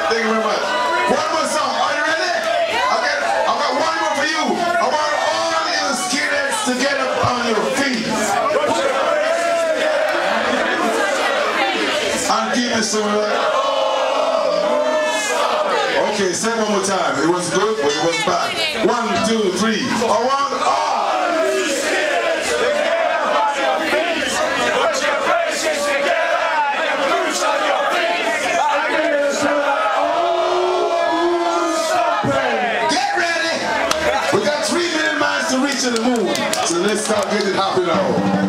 Thank you very much. One more song. Are you ready? Okay. I've got one more for you. I want all you skinheads to get up on your feet. And give me some of that. Okay, say it one more time. It was good, but it was bad. 1, 2, 3. I want all you skinheads to get up on your feet. Put your faces together and your boots on your feet. And give me some of that old stomping. Get ready. We got 3 million miles to reach to the moon. So let's start getting happy now.